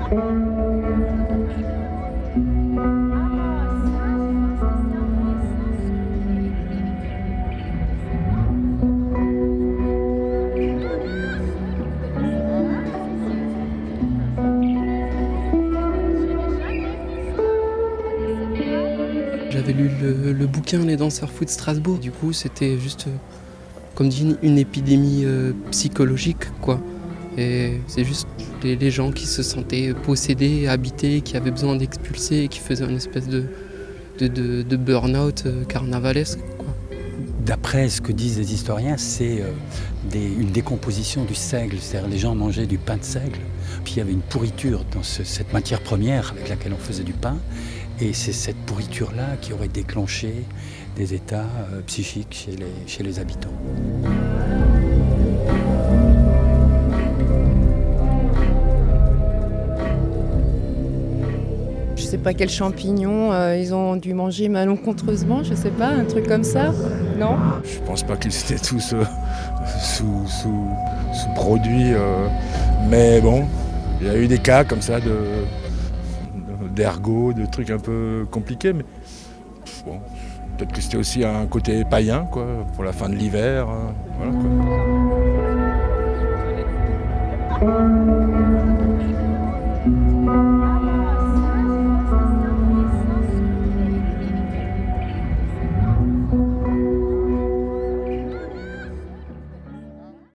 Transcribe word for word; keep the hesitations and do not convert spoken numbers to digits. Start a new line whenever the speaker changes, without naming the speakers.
J'avais lu le, le bouquin Les danseurs fous de Strasbourg. Du coup, c'était juste, comme dit, une, une épidémie euh, psychologique, quoi. Et c'est juste les, les gens qui se sentaient possédés, habités, qui avaient besoin d'expulser, qui faisaient une espèce de, de, de, de burn-out euh, carnavalesque, quoi.
D'après ce que disent les historiens, c'est euh, des, une décomposition du seigle, c'est-à-dire les gens mangeaient du pain de seigle, puis il y avait une pourriture dans ce, cette matière première avec laquelle on faisait du pain, et c'est cette pourriture-là qui aurait déclenché des états euh, psychiques chez les, chez les habitants.
Je sais pas quels champignons euh, ils ont dû manger malencontreusement, je sais pas, un truc comme ça, non?
Je pense pas qu'ils étaient tous euh, sous, sous, sous produits, euh, mais bon, il y a eu des cas comme ça de d'ergot, de trucs un peu compliqués, mais bon, peut-être que c'était aussi un côté païen, quoi, pour la fin de l'hiver, hein, voilà, quoi.